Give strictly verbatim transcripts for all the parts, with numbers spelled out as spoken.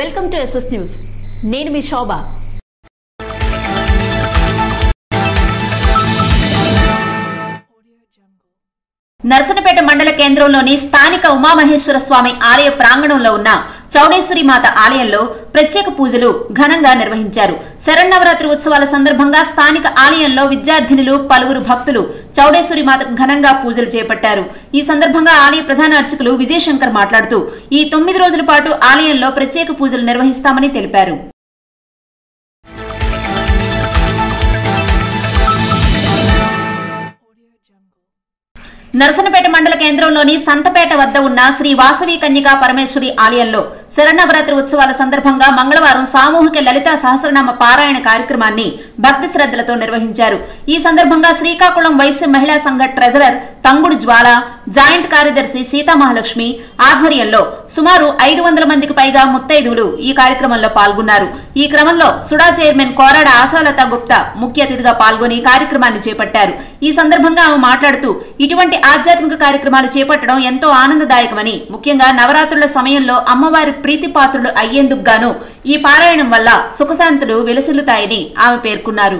Welcome to SS news. నేను మీ శోభ. నర్సనపేట మండల కేంద్రంలోని స్థానిక ఉమామహేశ్వర స్వామి ఆలయ ప్రాంగణంలో ఉన్న చౌడేశ్వరి మాత ఆలయంలో ప్రత్యేక పూజలు ఘనంగా నిర్వహించారు. శరన్నవరాత్రి ఉత్సవాల సందర్భంగా స్థానిక ఆలయంలో విద్యార్థినులు పలువురు భక్తులు చౌడేశ్వరి మాతకు ఘనంగా పూజలు చేపట్టారు. ఈ సందర్భంగా ఆలయ ప్రధాన అర్చకులు విజయశంకర్ మాట్లాడుతూ ఈ తొమ్మిది రోజుల పాటు ఆలయంలో ప్రత్యేక పూజలు నిర్వహిస్తామని తెలిపారు. నర్సనపేట మండల కేంద్రంలోని సంతపేట వద్ద ఉన్న శ్రీ వాసవి కన్యకా పరమేశ్వరి ఆలయంలో శరన్నవరాత్రి ఉత్సవాల సందర్భంగా మంగళవారం సామూహిక లలితా సహస్రనామ పారాయణ కార్యక్రమాన్ని భక్తి శ్రద్ధలతో నిర్వహించారు. ఈ సందర్భంగా శ్రీకాకుళం వైశ్య మహిళా సంఘ ట్రెజరర్ తంగుడు జ్వాల, జాయింట్ కార్యదర్శి సీతామహాలక్ష్మి ఆధ్వర్యంలో సుమారు ఐదు వందల మందికి పైగా ముత్తైదువులు ఈ కార్యక్రమంలో పాల్గొన్నారు. ఈ క్రమంలో సుడా చైర్మన్ కోరాడ ఆశాలత గుప్తా ముఖ్య అతిథిగా పాల్గొని కార్యక్రమాన్ని చేపట్టారు. ఈ సందర్భంగా ఆమె మాట్లాడుతూ ఇటువంటి ఆధ్యాత్మిక కార్యక్రమాలు చేపట్టడం ఎంతో ఆనందదాయకమని, ముఖ్యంగా నవరాత్రుల సమయంలో అమ్మవారి ప్రీతిపాత్రులు అయ్యేందుకు గాను ఈ పారాయణం వల్ల సుఖశాంతులు వెలసిల్లుతాయని ఆమె పేర్కొన్నారు.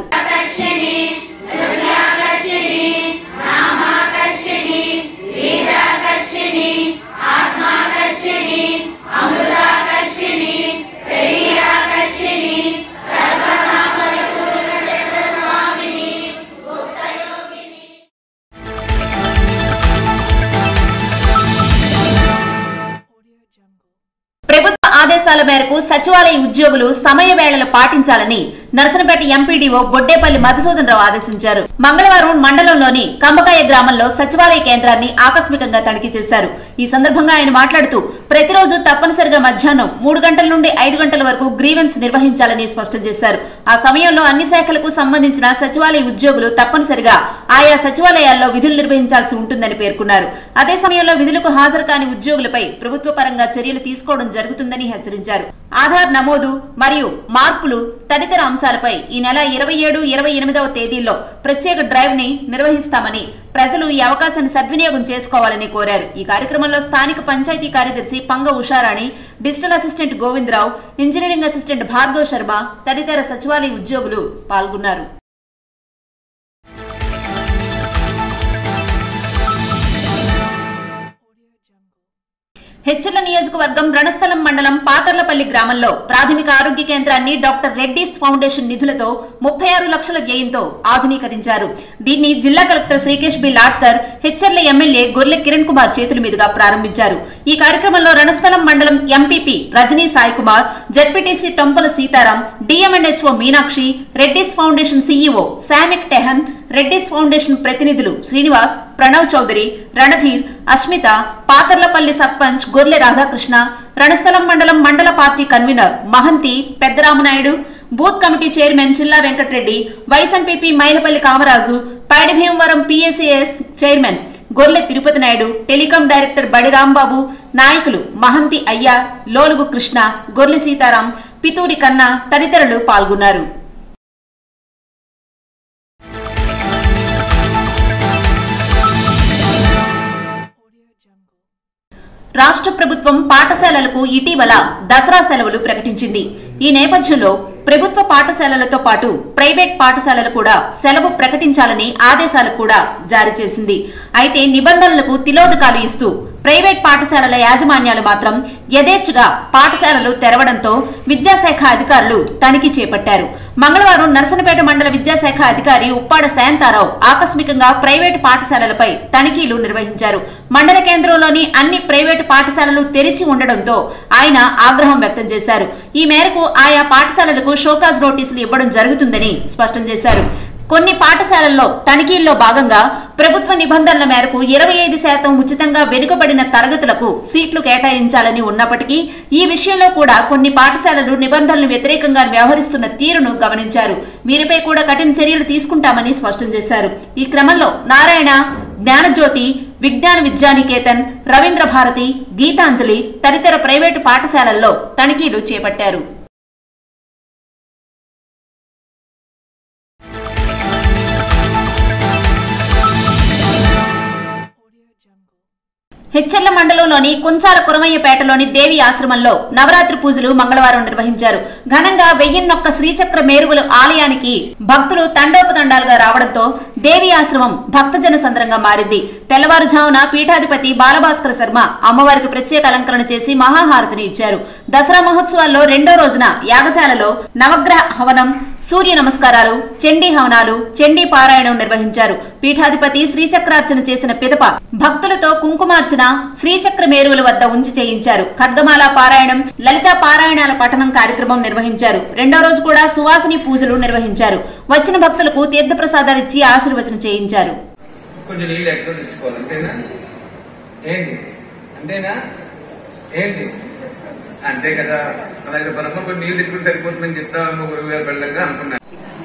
ప్రభుత్వ ఆదేశాల మేరకు సచివాలయ ఉద్యోగులు సమయ వేళలు పాటించాలని నర్సనపేట ఎంపీడీఓ బొడ్డేపల్లి మధుసూదన్ రావు ఆదేశించారు. మంగళవారం మండలంలోని కంబకాయ గ్రామంలో సచివాలయ కేంద్రాన్ని ఆకస్మికంగా తనిఖీ చేశారు. ఈ సందర్భంగా ఆయన మాట్లాడుతూ ప్రతిరోజు తప్పనిసరిగా మధ్యాహ్నం మూడు గంటల నుండి ఐదు గంటల వరకు గ్రీవెన్స్ నిర్వహించాలని స్పష్టం చేశారు. ఆ సమయంలో అన్ని శాఖలకు సంబంధించిన సచివాలయ ఉద్యోగులు తప్పనిసరిగా ఆయా సచివాలయాల్లో విధులు నిర్వహించాల్సి ఉంటుందని పేర్కొన్నారు. అదే సమయంలో విధులకు హాజరు కాని ఉద్యోగులపై ప్రభుత్వ పరంగా చర్యలు తీసుకోవడం జరుగుతుందని హెచ్చరించారు. ఆధార్ నమోదు మరియు మార్పులు తదితర అంశాలపై ఈ నెల ఇరవై ఏడు ఇరవై ఎనిమిదవ తేదీల్లో ప్రత్యేక డ్రైవ్ ని నిర్వహిస్తామని, ప్రజలు ఈ అవకాశాన్ని సద్వినియోగం చేసుకోవాలని కోరారు. ఈ కార్యక్రమంలో స్థానిక పంచాయతీ కార్యదర్శి Panga Usharani, digital assistant Govindarao, engineering assistant Bhargav Sharma తదితర సచివాలయ ఉద్యోగులు పాల్గొన్నారు. హెచ్చర్ల నియోజకవర్గం రణస్థలం మండలం పాతర్లపల్లి గ్రామంలో ప్రాథమిక ఆరోగ్య కేంద్రాన్ని డాక్టర్ రెడ్డిస్ ఫౌండేషన్ నిధులతో ముప్పై ఆరు లక్షల వ్యయంతో ఆధునీకరించారు. దీన్ని జిల్లా collector Srikesh B Latkar, Etcherla MLA Gorle Kiran Kumar చేతుల మీదుగా ప్రారంభించారు. ఈ కార్యక్రమంలో రణస్థలం మండలం MPP Rajani Sai Kumar, ZPTC Tompala Sitaram, DMNHO Meenakshi, Reddy's foundation CEO Shamik Tehan, Reddy's foundation ప్రతినిధులు శ్రీనివాస్, ప్రణవ్ చౌదరి, రణధీర్, అస్మిత, పాతర్లపల్లి సర్పంచ్ గొర్లె రాధాకృష్ణ, రణస్థలం మండలం మండల party convener Mahanti Peddaramanaidu, booth committee chairman Chilla Venkatareddy, vice MPP Mailapalli Kamaraju, Paidi Bhimavaram PACS chairman Gorle Tirupati Naidu, telecom director బడి రాంబాబు, నాయకులు మహంతి అయ్య, లోలుగు కృష్ణ, గొర్లె సీతారాం, పితూరి కన్నా తదితరులు పాల్గొన్నారు. రాష్ట్ర ప్రభుత్వం పాఠశాలలకు ఇటీవల దసరా సెలవులు ప్రకటించింది. ఈ నేపథ్యంలో ప్రభుత్వ పాఠశాలలతో పాటు ప్రైవేట్ పాఠశాలలు కూడా సెలవు ప్రకటించాలని ఆదేశాలు కూడా జారీ చేసింది. అయితే నిబంధనలకు తిలోదకాలు ఇస్తూ ప్రైవేట్ పాఠశాలల యాజమాన్యాలు మాత్రం యథేచ్ఛగా పాఠశాలలు తెరవడంతో విద్యాశాఖ అధికారులు తనిఖీ చేపట్టారు. మంగళవారం నర్సనపేట మండల విద్యాశాఖ అధికారి ఉప్పాడ శాంతారావు ఆకస్మికంగా ప్రైవేటు పాఠశాలలపై తనిఖీలు నిర్వహించారు. మండల కేంద్రంలోని అన్ని ప్రైవేటు పాఠశాలలు తెరిచి ఉండడంతో ఆయన ఆగ్రహం వ్యక్తం చేశారు. ఈ మేరకు ఆయా పాఠశాలలకు షోకాజ్ నోటీసులు ఇవ్వడం జరుగుతుందని స్పష్టం చేశారు. కొన్ని పాఠశాలల్లో తనిఖీల్లో భాగంగా ప్రభుత్వ నిబంధనల మేరకు ఇరవై ఐదు శాతం ఉచితంగా వెనుకబడిన తరగతులకు సీట్లు కేటాయించాలని ఉన్నప్పటికీ ఈ విషయంలో కూడా కొన్ని పాఠశాలలు నిబంధనలు వ్యతిరేకంగా వ్యవహరిస్తున్న తీరును గమనించారు. వీరిపై కూడా కఠిన చర్యలు తీసుకుంటామని స్పష్టం చేశారు. ఈ క్రమంలో నారాయణ, జ్ఞానజ్యోతి, విజ్ఞాన విద్యానికేతన్, రవీంద్ర భారతి, గీతాంజలి తదితర ప్రైవేటు పాఠశాలల్లో తనిఖీలు చేపట్టారు. హెచ్చెర్ల మండలంలోని కుంచాల కురమయ్యపేటలోని దేవి ఆశ్రమంలో నవరాత్రి పూజలు మంగళవారం నిర్వహించారు. ఘనంగా వెయ్యిన్నొక్క శ్రీచక్ర మేరుగులు ఆలయానికి భక్తులు తండోపతండాలుగా రావడంతో దేవి ఆశ్రమం భక్తజన సంద్రంగా మారింది. తెల్లవారుజామున పీఠాధిపతి బాలభాస్కర శర్మ అమ్మవారికి ప్రత్యేక అలంకరణ చేసి మహాహారతిని ఇచ్చారు. దసరా మహోత్సవాల్లో రెండో రోజున యాగశాలలో నవగ్రహ హవనం, సూర్య నమస్కారాలు, చండీ హవనాలు, చండీ పారాయణం నిర్వహించారు. పీఠాధిపతి శ్రీచక్రార్చన చేసిన పిదప భక్తులతో కుంకుమార్చన శ్రీచక్ర మేరువుల వద్ద ఉంచి చేయించారు. ఖడ్గమాల పారాయణం, లలితా పారాయణాల పఠనం కార్యక్రమం నిర్వహించారు. రెండో రోజు కూడా సువాసిని పూజలు నిర్వహించారు. వచ్చిన భక్తులకు తీర్థ ప్రసాదాలు ఇచ్చి ఆశీర్వచనం చేయించారు. కొంచెం నీళ్ళు ఎక్స్ట్రా తెచ్చుకోవాలి. అంతేనా? ఏంటి అంతేనా? ఏంటి అంతే కదా. అలాగే పరమ కొన్ని నీళ్ళు తెచ్చుకుని సరిపోతుందని చెప్తాము గురువు గారు వెళ్ళగా అనుకున్నాను.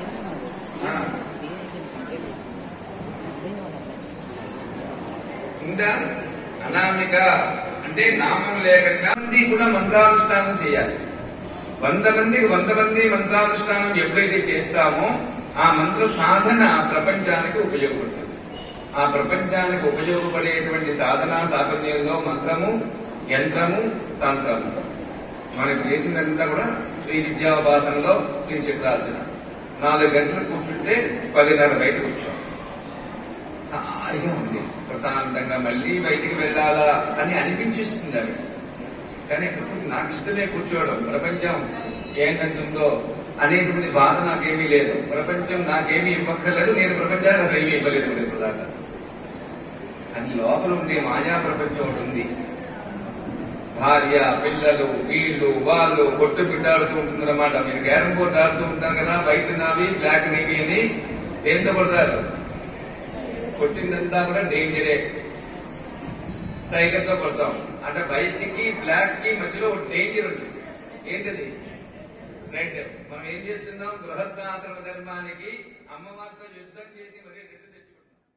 ఇంకా అనామిక అంటే నామం లేకుండా మంది కూడా మంత్రానుష్ఠానం చేయాలి. వంద మందికి వంద మంది మంత్రానుష్ఠానం ఎప్పుడైతే చేస్తామో ఆ మంత్ర సాధన ప్రపంచానికి ఉపయోగపడుతుంది. ఆ ప్రపంచానికి ఉపయోగపడేటువంటి సాధన సాఫల్యంలో మంత్రము, యంత్రము, తంత్రము. మనకు చేసిందంతా కూడా శ్రీ విద్యాభాసనలో శ్రీ చక్రార్చన. నాలుగు గంటలు కూర్చుంటే పదిన్నర బయట కూర్చోం. హాయిగా ఉంది, ప్రశాంతంగా మళ్ళీ బయటికి వెళ్ళాలా అని అనిపించిస్తుంది అవి. కానీ నాకు ఇష్టమే కూర్చోవడం. ప్రపంచం ఏంటంటుందో అనేటువంటి బాధ నాకేమీ లేదు. ప్రపంచం నాకేమీ ఇవ్వక్కర్లేదు, నేను ప్రపంచానికి అసలు ఏమీ ఇవ్వలేదు ఇప్పుడు దాకా. అది లోపల ఉండే మాయా ప్రపంచం ఒకటి ఉంది. భార్య, పిల్లలు, వీళ్ళు వాళ్ళు కొట్టు బిడ్డాడుతూ ఉంటుందన్నమాట. మీరు క్యారం బోర్డు ఆడుతూ ఉంటారు కదా, వైట్ నావి బ్లాక్ నేవీ అని. దేంతో కొడతారు? కొట్టిందంతా కూడా డేంజరే. స్ట్రైకర్ తో కొడతాం. అంటే వైట్ కి బ్లాక్ కి మధ్యలో ఒక డేంజర్ ఉంటుంది. ఏంటది? రెడ్. మనం ఏం చేస్తున్నాం? గృహస్థాశ్రమ ధర్మానికి అమ్మవారితో యుద్ధం చేసి మరీ రెడ్ తెచ్చుకుంటాం.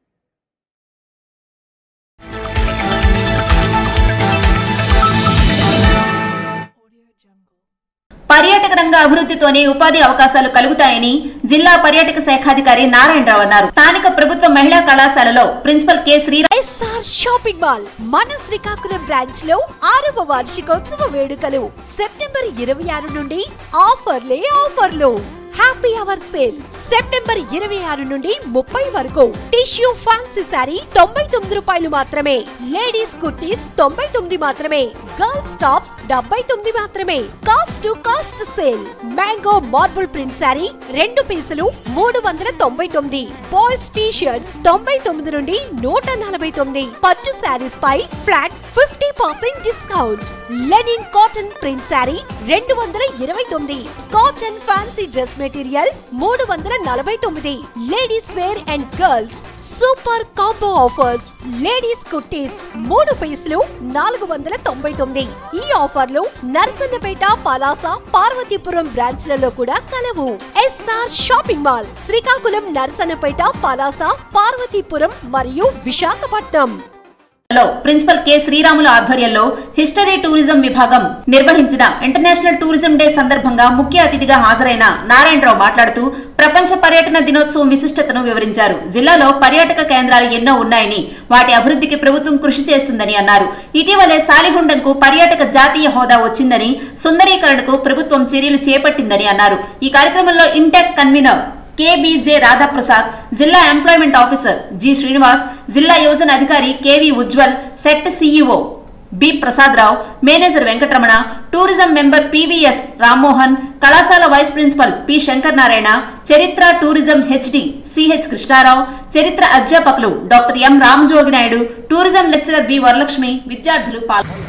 పర్యాటక రంగ అభివృద్ధితోనే ఉపాధి అవకాశాలు కలుగుతాయని జిల్లా పర్యాటక శాఖాధికారి నారాయణరావు అన్నారు. స్థానిక ప్రభుత్వ మహిళా కళాశాలలో principal K Sriram SR shopping mall మన శ్రీకాకుళం బ్రాంచ్ లో ఆరవ వార్షికోత్సవ వేడుకలు సెప్టెంబర్ ఇరవై ఆరు నుండి ఆఫర్లే ఆఫర్లు. హ్యాపీ అవర్ సేల్ సెప్టెంబర్ ఇరవై ఆరు నుండి ముప్పై వరకు. టిష్యూ ఫ్యాన్సీ శారీ తొంభై తొమ్మిది రూపాయలు మాత్రమే. లేడీస్ కుర్తీస్ తొంభై తొమ్మిది మాత్రమే. గర్ల్స్ టాప్స్ డెబ్బై తొమ్మిది మాత్రమే. Cost to cost sale. Mango marble print sari రెండు పీసులు మూడు వందల తొంభై తొమ్మిది. బాయ్స్ టీ షర్ట్స్ తొంభై తొమ్మిది నుండి నూట నలభై తొమ్మిది. పట్టు శారీస్ పై flat fifty percent discount. Linen cotton print sari రెండు వందల ఇరవై తొమ్మిది. కాటన్ ఫ్యాన్సీ డ్రెస్ మెటీరియల్ మూడు వందల నలభై తొమ్మిది. Ladies wear and girls super combo offers. Ladies kurtis మూడు పీసులు నాలుగు వందల తొంభై తొమ్మిది. ఈ ఆఫర్లు నరసన్నపేట, పలాస, పార్వతీపురం బ్రాంచ్లలో కూడా కలవు. SR shopping mall Srikakulam, Narasannapeta, Palasa, Parvathipuram మరియు విశాఖపట్నం. ప్రిన్సిపల్ కె శ్రీరాముల ఆధ్వర్యంలో హిస్టరీ టూరిజం విభాగం నిర్వహించిన ఇంటర్నేషనల్ టూరిజం డే సందర్భంగా ముఖ్య అతిథిగా హాజరైన నారాయణరావు మాట్లాడుతూ ప్రపంచ పర్యటన దినోత్సవం విశిష్టతను వివరించారు. జిల్లాలో పర్యాటక కేంద్రాలు ఎన్నో ఉన్నాయని, వాటి అభివృద్ధికి ప్రభుత్వం కృషి చేస్తుందని అన్నారు. ఇటీవలే సాలిగుండంకు పర్యాటక జాతీయ హోదా వచ్చిందని, సుందరీకరణకు ప్రభుత్వం చర్యలు చేపట్టిందని అన్నారు. ఈ కార్యక్రమంలో ఇంటెక్ కన్వీనర్ కేబీజే రాధాప్రసాద్, జిల్లా ఎంప్లాయ్మెంట్ ఆఫీసర్ జి శ్రీనివాస్, జిల్లా యువజన అధికారి KV Ujwal, SET CEO B Prasadarao, manager Venkataramana, tourism member PVS Rammohan, కళాశాల vice principal P Shankar Narayana, చరిత్ర టూరిజం హెచ్డి సిహెచ్ కృష్ణారావు, చరిత్ర అధ్యాపకులు doctor M Ramajogi Naidu, tourism lecturer B Varalakshmi, విద్యార్థులు పాల్గొన్నారు.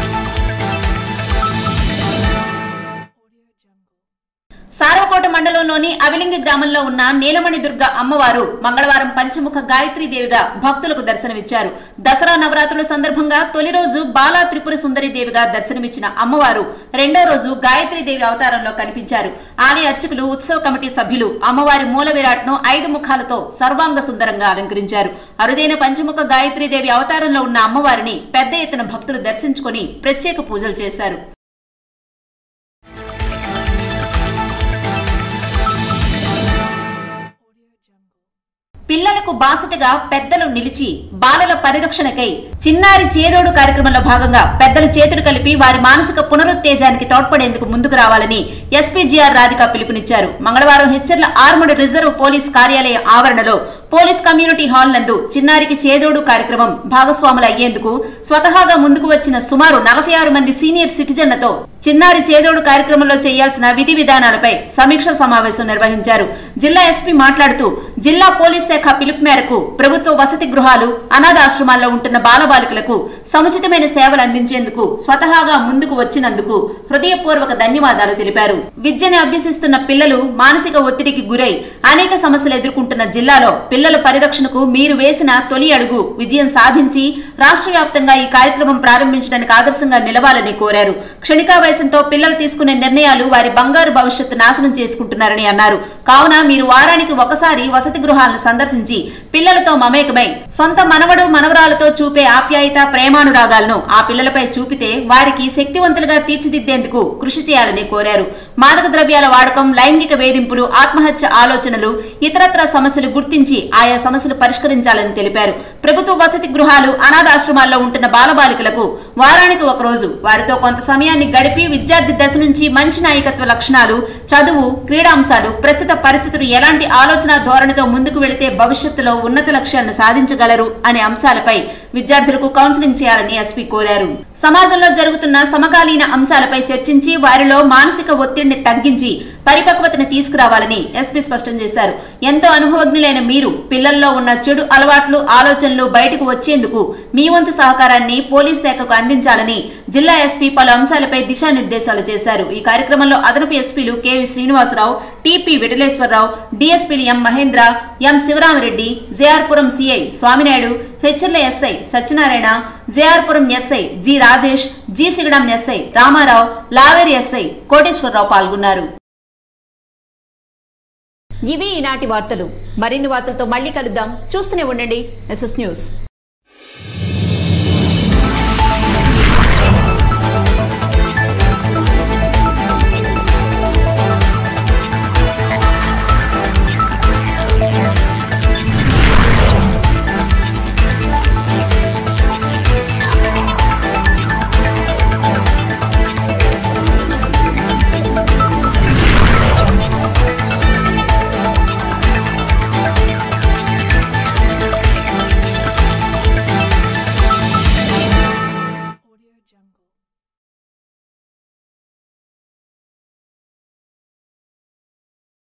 సారవకోట మండలంలో మండలంలోని అవిలింగి గ్రామంలో ఉన్న నీలమణి దుర్గ అమ్మవారు మంగళవారం పంచముఖ గాయత్రీ దేవిగా భక్తులకు దర్శనమిచ్చారు. దసరా నవరాత్రుల సందర్భంగా తొలి రోజు బాలా త్రిపుర సుందరి దేవిగా దర్శనమిచ్చిన అమ్మవారు రెండో రోజు గాయత్రీ దేవి అవతారంలో కనిపించారు. ఆలయ అర్చకులు, ఉత్సవ కమిటీ సభ్యులు అమ్మవారి మూల విరాట్ ను ఐదు ముఖాలతో సర్వాంగ సుందరంగా అలంకరించారు. అరుదైన పంచముఖ గాయత్రీ దేవి అవతారంలో ఉన్న అమ్మవారిని పెద్ద ఎత్తున భక్తులు దర్శించుకుని ప్రత్యేక పూజలు చేశారు. పిల్లలకు బాసటగా పెద్దలు నిలిచి బాలల పరిరక్షణకై చిన్నారి చేదోడు కార్యక్రమంలో భాగంగా పెద్దలు చేతులు కలిపి వారి మానసిక పునరుత్తేజానికి తోడ్పడేందుకు ముందుకు రావాలని ఎస్పీ జిఆర్ రాధిక పిలుపునిచ్చారు. మంగళవారం హెచ్చర్ల ఆర్మడ్ రిజర్వ్ పోలీస్ కార్యాలయ ఆవరణలో పోలీస్ కమ్యూనిటీ హాల్ నందు చిన్నారికి చేదోడు కార్యక్రమం భాగస్వాములు అయ్యేందుకు స్వతహాగా ముందుకు వచ్చిన సుమారు నలభై ఆరు మంది సీనియర్ సిటిజన్లతో చిన్నారి చేదోడు కార్యక్రమంలో చేయాల్సిన విధి విధానాలపై సమీక్ష సమావేశం నిర్వహించారు. జిల్లా ఎస్పీ మాట్లాడుతూ జిల్లా పోలీస్ శాఖ పిలుపు మేరకు ప్రభుత్వ వసతి గృహాలు, అనాథాశ్రమాల్లో ఉంటున్న బాలబాలికలకు సముచితమైన సేవలు అందించేందుకు స్వతహాగా ముందుకు వచ్చినందుకు హృదయపూర్వక ధన్యవాదాలు తెలిపారు. విద్యను అభ్యసిస్తున్న పిల్లలు మానసిక ఒత్తిడికి గురై అనేక సమస్యలు ఎదుర్కొంటున్న జిల్లాలో పిల్లల పరిరక్షణకు మీరు వేసిన తొలి అడుగు విజయం సాధించి రాష్ట్ర వ్యాప్తంగా ఈ కార్యక్రమం ప్రారంభించడానికి ఆదర్శంగా నిలవాలని కోరారు. క్షణికావేశంతో పిల్లలు తీసుకునే నిర్ణయాలు వారి బంగారు భవిష్యత్తు నాశనం చేసుకుంటున్నారని అన్నారు. కావున మీరు వారానికి ఒకసారి వసతి గృహాలను సందర్శించి పిల్లలతో మమేకమై సొంత మనవడు మనవరాలతో చూపే ఆప్యాయత, ప్రేమానురాగాలను ఆ పిల్లలపై చూపితే వారికి శక్తివంతులుగా తీర్చిదిద్దేందుకు కృషి చేయాలని కోరారు. మాదక ద్రవ్యాల వాడకం, లైంగిక వేధింపులు, ఆత్మహత్య ఆలోచనలు, ఇతరత్ర సమస్యలు గుర్తించి ఆయా సమస్యలు పరిష్కరించాలని తెలిపారు. ప్రభుత్వ వసతి గృహాలు, అనాథాశ్రమాల్లో ఉంటున్న బాలబాలికలకు వారానికి ఒక రోజు వారితో కొంత సమయాన్ని గడిపి విద్యార్థి దశ నుంచి మంచి నాయకత్వ లక్షణాలు, చదువు, క్రీడాంశాలు, ప్రస్తుత పరిస్థితులు ఎలాంటి ఆలోచన ధోరణితో ముందుకు వెళితే భవిష్యత్తులో ఉన్నత లక్ష్యాలను సాధించగలరు అనే అంశాలపై విద్యార్థులకు కౌన్సిలింగ్ చేయాలని ఎస్పీ కోరారు. సమాజంలో జరుగుతున్న సమకాలీన అంశాలపై చర్చించి వారిలో మానసిక ఒత్తిడిని తగ్గించి పరిపక్వతను తీసుకురావాలని ఎస్పీ స్పష్టం చేశారు. ఎంతో అనుభవజ్ఞులైన మీరు పిల్లల్లో ఉన్న చెడు అలవాట్లు, ఆలోచనలు బయటకు వచ్చేందుకు మీ వంతు సహకారాన్ని పోలీస్ శాఖకు అందించాలని జిల్లా ఎస్పీ పలు అంశాలపై దిశానిర్దేశాలు చేశారు. ఈ కార్యక్రమంలో అదనపు ఎస్పీలు కెవి శ్రీనివాసరావు, టిపి విఠలేశ్వరరావు, డిఎస్పీలు M Mahendra, M Sivaramareddy, JR Puram CI Swaminaidu, Etcherla SI Satyanarayana, JR Puram SI G Rajesh, G Sigadam SI Ramarao, Laveru SI Koteswararao పాల్గొన్నారు. ఇవి ఈనాటి వార్తలు. మరిన్ని వార్తలతో మళ్ళీ కలుద్దాం. చూస్తూనే ఉండండి ఎస్ఎస్ న్యూస్.